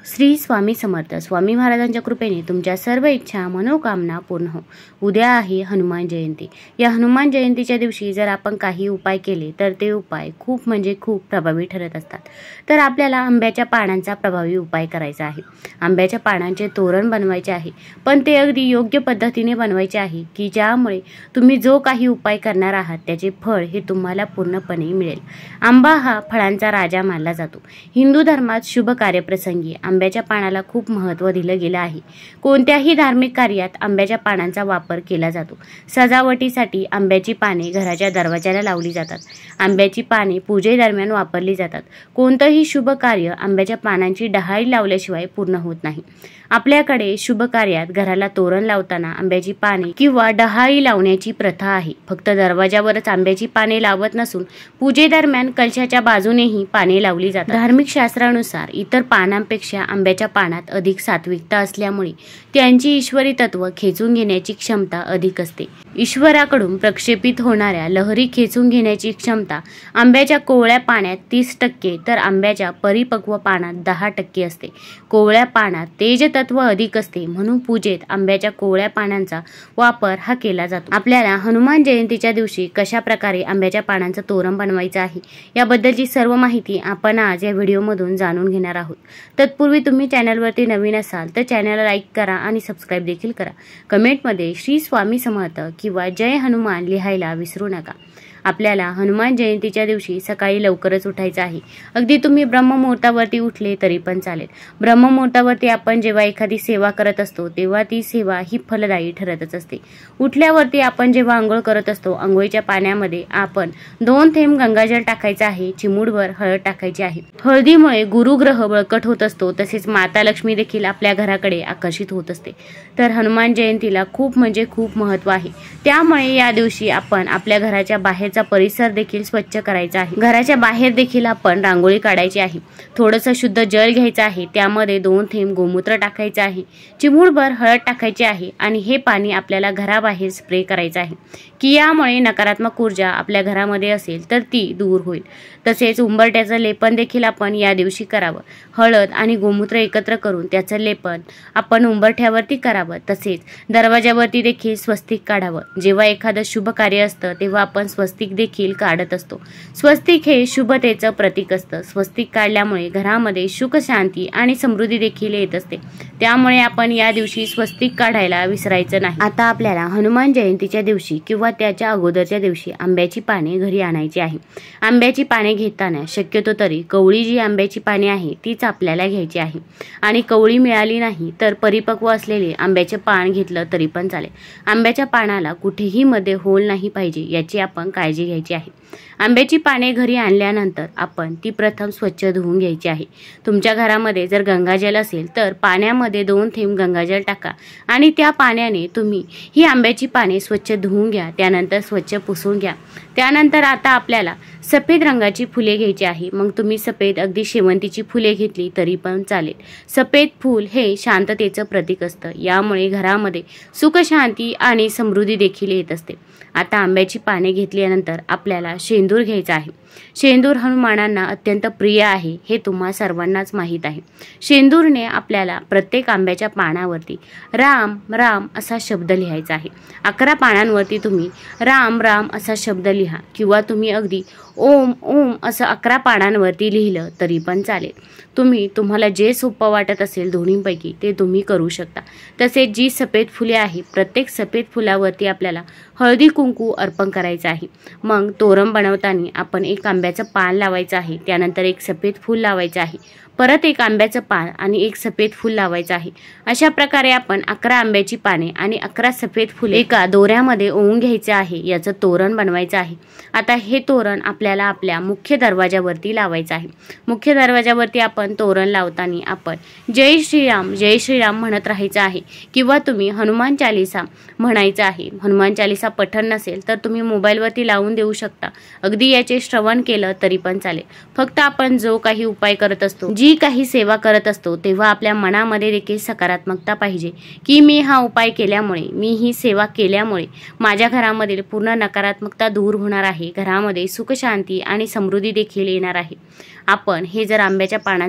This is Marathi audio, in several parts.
श्री स्वामी समर्थ. स्वामी महाराजांच्या कृपेने तुमच्या सर्व इच्छा मनोकामना पूर्ण हो. उद्या आहे हनुमान जयंती. या हनुमान जयंतीच्या दिवशी जर आपण काही उपाय केले तर ते उपाय खूप प्रभावी ठरत असतात. तर आपल्याला आंब्याच्या पानांचा प्रभावी उपाय करायचा आहे. आंब्याच्या पानांचे तोरण बनवायचे आहे, पण ते अगदी योग्य पद्धतीने बनवायचे आहे की ज्यामुळे तुम्ही जो काही उपाय करणार आहात त्याचे फळ हे तुम्हाला पूर्णपणे मिळेल. आंबा हा फळांचा राजा मानला जातो. हिंदू धर्मात शुभ कार्यप्रसंगी आंब्याच्या पानाला खूप महत्त्व दिलं गेलं आहे. कोणत्याही धार्मिक कार्यात आंब्याच्या पानांचा वापर केला जातो. सजावटीसाठी आंब्याची पाने घराच्या दरवाजाला लावली जातात. आंब्याची पाने पूजेदरम्यान वापरली जातात. कोणतंही शुभ कार्य आंब्याच्या पानांची डहाळी लावल्याशिवाय पूर्ण होत नाही. आपल्याकडे शुभ कार्यात घराला तोरण लावताना आंब्याची पाने किंवा डहाळी लावण्याची प्रथा आहे. फक्त दरवाजावरच आंब्याची पाने लावत नसून पूजेदरम्यान कलशाच्या बाजूनेही पाने लावली जातात. धार्मिक शास्त्रानुसार इतर पानांपेक्षा आंब्याच्या पानात अधिक सात्विकता असल्यामुळे त्यांची ईश्वरी तत्व खेचून घेण्याची क्षमता अधिक असते. ईश्वराकडून प्रक्षेपित होणाऱ्या लहरी खेचून घेण्याची क्षमता आंब्याच्या कोवळ्या पाण्यात 30% तर आंब्याच्या परिपक्व पानात 10% असते. कोवळ्या पानात तेज तत्व अधिक असते, म्हणून पूजेत आंब्याच्या कोवळ्या पानांचा वापर हा केला जातो. आपल्याला हनुमान जयंतीच्या दिवशी कशा प्रकारे आंब्याच्या पानांचं तोरण बनवायचं आहे याबद्दलची सर्व माहिती आपण आज या व्हिडिओमधून जाणून घेणार आहोत. तत्पूर्वी तुम्ही चॅनलवरती नवीन असाल तर चॅनलला लाईक करा आणि सबस्क्राईब देखील करा. कमेंटमध्ये श्री स्वामी समर्थ किंवा जय हनुमान लिहायला विसरू नका. आपल्याला हनुमान जयंतीच्या दिवशी सकाळी लवकरच उठायचं आहे. अगदी तुम्ही ब्रह्ममुहूर्तावरती उठले तरी पण चालेल. ब्रह्ममुहूर्तावरती आपण जेव्हा एखादी सेवा करत असतो तेव्हा ती सेवा ही फलदायी ठरतच असते. उठल्यावरती आपण जेव्हा आंघोळ करत असतो, आंघोळीच्या पाण्यामध्ये आपण 2 थेंब गंगाजल टाकायचं आहे. चिमूटभर हळद टाकायची आहे. हळदीमुळे गुरुग्रह बळकट होत असतो, तसेच माता लक्ष्मी देखील आपल्या घराकडे आकर्षित होत असते. तर हनुमान जयंतीला खूप महत्त्व आहे. त्यामुळे या दिवशी आपण आपल्या घराच्या बाहेरचा परिसर देखील स्वच्छ करायचा आहे. घराच्या बाहेर देखील आपण रांगोळी काढायची आहे. थोडंसं शुद्ध जल घ्यायचं आहे, त्यामध्ये 2 थेंब गोमूत्र टाकायचं आहे. चिमूटभर हळद टाकायची आहे आणि हे पाणी आपल्याला घराबाहेर स्प्रे करायचं आहे की यामुळे नकारात्मक ऊर्जा आपल्या घरामध्ये असेल तर ती दूर होईल. तसेच उंबरट्याचं लेपन देखील आपण या दिवशी करावं. हळद आणि गोमूत्र एकत्र करून त्याचं लेपन आपण उंबरठ्यावरती करावं. तसेच दरवाजावरती देखील स्वस्तिक काढावं. जेव्हा एखादं शुभ कार्य असतं तेव्हा आपण स्वस्तिक देखील काढत असतो. स्वस्तिक हे शुभतेचं प्रतीक असतं. स्वस्तिक काढल्यामुळे घरामध्ये सुख, शांती आणि समृद्धी देखील येत असते. त्यामुळे आपण या दिवशी स्वस्तिक काढायला विसरायचं नाही. आता आपल्याला हनुमान जयंतीच्या दिवशी किंवा त्याच्या अगोदरच्या दिवशी आंब्याची पाने घरी आणायची आहे. आंब्याची पाने घेताना शक्यतो तरी कवळी जी आंब्याची पाने आहे तीच आपल्याला घ्यायची आहे. आणि कवळी मिळाली नाही तर परिपक्व असलेले आंब्याचे पान घेतलं तरी पण चालेल. आंब्याच्या पानाला कुठेही मध्ये होल नाही पाहिजे याची आपण काळजी घ्यायची आहे. आंब्याची पाने घरी आणल्यानंतर आपण ती प्रथम स्वच्छ धुवून घ्यायची आहे. तुमच्या घरामध्ये जर गंगाजल असेल तर पाण्यामध्ये 2 थेंब गंगाजल टाका आणि त्या पाण्याने तुम्ही ही आंब्याची पाने स्वच्छ धुवून घ्या. त्यानंतर स्वच्छ पुसून घ्या. त्यानंतर आता आपल्याला सफेद रंगाची फुले घ्यायची आहे. मग तुम्ही सफेद अगदी शेवंतीची फुले घेतली तरी पण चालेल. सफेद फूल हे शांततेचं प्रतीक असतं. यामुळे घरामध्ये सुख, शांती आणि समृद्धी देखील येत असते. आता आंब्याची पाने घेतल्यानंतर आपल्याला शेंदूर घ्यायचा आहे. शेंदूर हनुमानांना अत्यंत प्रिय आहे हे तुम्हा सर्वांनाच माहीत आहे. शेंदूरने आपल्याला प्रत्येक आंब्याच्या पानावरती राम राम असा शब्द लिहायचा आहे. 11 पानांवरती तुम्ही राम राम असा शब्द लिहा किंवा तुम्ही अगदी ओम ओम असं 11 पानांवरती लिहिलं तरी पण चालेल. तुम्हाला जे सोपं वाटत असेल दोन्हीपैकी ते तुम्ही करू शकता. तसेच जी सफेद फुले आहे प्रत्येक सफेद फुलावरती आपल्याला हळदी कुंकू अर्पण करायचं आहे. मग तोरण बनवताना आपण एक आंब्याचं पान लावायचं आहे. त्यानंतर एक सफेद फूल लावायचं आहे. परत एक आंब्याचं पान आणि एक सफेद फूल लावायचं आहे. अशा प्रकारे आपण 11 आंब्याची पाने आणि 11 सफेद फुले एका दोऱ्यामध्ये ओवून घ्यायचे आहे. याचं तोरण बनवायचं आहे. आता हे तोरण आपल्याला आपल्या मुख्य दरवाजावरती लावायचं आहे. मुख्य दरवाजावरती आपण तोरण लावताना आपण जय श्रीराम म्हणत राहायचं आहे किंवा तुम्ही हनुमान चालीसा म्हणायचं आहे. हनुमान चालीसा पठण नसेल तर तुम्ही मोबाईलवरती लावून देऊ शकता. अगदी याचे श्रवण केलं तरी पण चालेल. फक्त आपण जो काही उपाय करत असतो, जी काही सेवा करत असतो तेव्हा आपल्या मनामध्ये देखील सकारात्मकता पाहिजे की मी हा उपाय केल्यामुळे, मी ही सेवा केल्यामुळे माझ्या घरामधील पूर्ण नकारात्मकता दूर होणार आहे. घरामध्ये सुख, शांती आणि समृद्धी देखील येणार आहे. आपण हे जर आंब्याच्या पानांचं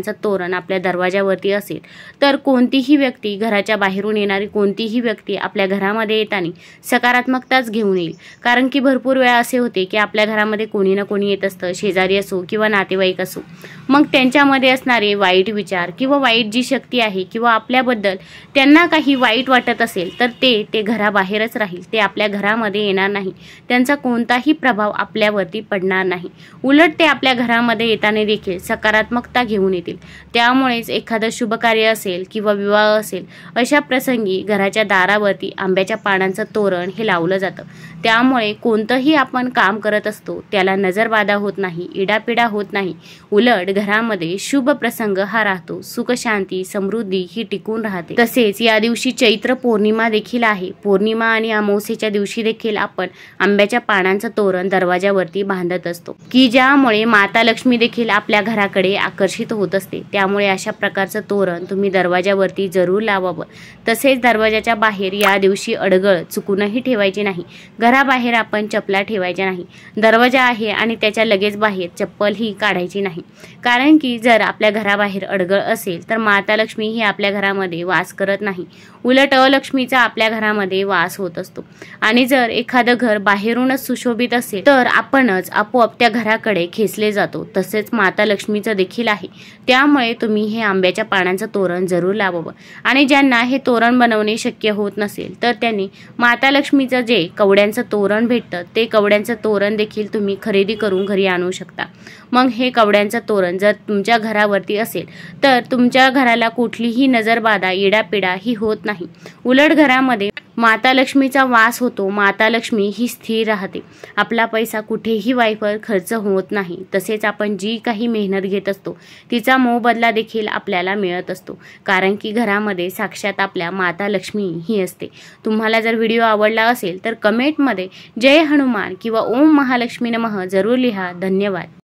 पानाचं तोरण आपल्या दरवाजावरती असेल तर कोणतीही व्यक्ती, घराच्या बाहेरून येणारी कोणतीही व्यक्ती आपल्या घरामध्ये येताना सकारात्मकताच घेऊन येईल. कारण की भरपूर वेळा असे होते की आपल्या घरामध्ये कोणी ना कोणी येत असतं, शेजारी असो किंवा नातेवाईक असो. मग त्यांच्यामध्ये असणारे वाईट विचार किंवा वाईट जी शक्ती आहे किंवा आपल्याबद्दल त्यांना काही वाईट वाटत असेल तर ते घराबाहेरच राहील, ते आपल्या घरामध्ये येणार नाही. त्यांचा कोणताही प्रभाव आपल्यावरती पडणार नाही. उलट ते आपल्या घरामध्ये येताना देखील सकारात्मकता घेऊन येतील. त्यामुळेच एखादं शुभ कार्य असेल किंवा विवाह असेल अशा प्रसंगी घराच्या दारावरती आंब्याच्या पानांचं तोरण हे लावलं जातं. त्यामुळे कोणतंही आपण काम करत असतो त्याला नजरबाधा होत नाही, इडापिडा होत नाही. उलट घरामध्ये शुभ प्रसंग हा राहतो, सुख शांती समृद्धी ही टिकून राहते. तसेच या दिवशी चैत्र पौर्णिमा देखील आहे. पौर्णिमा आणि अमावस्येच्या दिवशी देखील आपण आंब्याच्या पानांचं तोरण दरवाजावरती बांधत असतो की ज्यामुळे माता लक्ष्मी देखील आपल्या घराकडे आकर्षित होत असते. त्यामुळे अशा प्रकारचं तोरण तुम्ही दरवाजावरती जरूर लावावं. तसेच दरवाजाच्या बाहेर या दिवशी अडगळ चुकूनही ठेवायची नाही. घराबाहेर आपण चपला ठेवायच्या नाही. दरवाजा आहे आणि त्याच्या लगेच बाहेर चप्पल ही काढायची नाही. कारण की जर आपल्या घराबाहेर अडगळ असेल तर माता लक्ष्मी ही आपल्या घरामध्ये वास करत नाही, उलट अलक्ष्मीचा आपल्या घरामध्ये वास होत असतो. आणि जर एखादं घर बाहेरूनच सुशोभित असेल तर आपणच आपोआप त्या घराकडे खेचले जातो. तसेच माता लक्ष्मीचं देखील आहे. त्यामुळे तुम्ही हे आंब्याच्या पानांचं तोरण जरूर लावावं. आणि ज्यांना हे तोरण बनवणे शक्य होत नसेल तर त्यांनी माता लक्ष्मीचं जे कवड्यांचं तोरण भेटतं ते कवड्यांचं तोरण देखील तुम्ही खरेदी करून घरी आणू शकता. मग हे कवड्यांचं तोरण जर तुमच्या घरावरती असेल तर तुमच्या घराला कुठलीही नजरबाधा, इडापिडा ही होत नाही. उलट घरामध्ये माता लक्ष्मीचा वास होतो. माता लक्ष्मी ही स्थिर राहते. आपला पैसा कुठेही वायफळ खर्च होत नाही. तसेच आपण जी काही मेहनत घेत असतो तिचा मोबदला देखील आपल्याला मिळत असतो. कारण की घरामध्ये साक्षात आपल्या माता लक्ष्मी ही असते. तुम्हाला जर व्हिडिओ आवडला असेल तर कमेंटमध्ये जय हनुमान किंवा ओम महालक्ष्मी नमः जरूर लिहा. धन्यवाद.